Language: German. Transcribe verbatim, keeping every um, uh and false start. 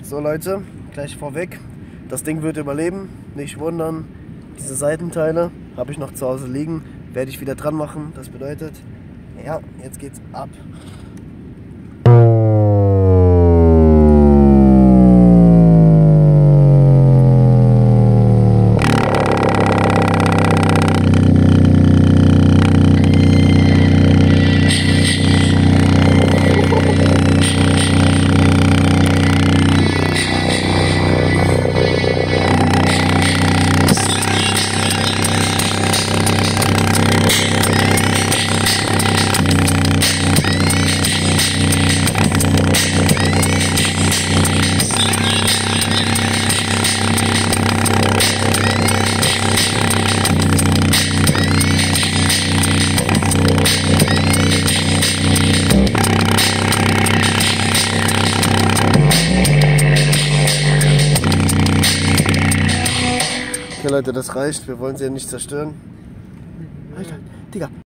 So Leute, gleich vorweg, das Ding wird überleben, nicht wundern. Diese Seitenteile habe ich noch zu Hause liegen, werde ich wieder dran machen. Das bedeutet, ja, jetzt geht's ab. Okay Leute, das reicht. Wir wollen sie ja nicht zerstören. Alter, Digga.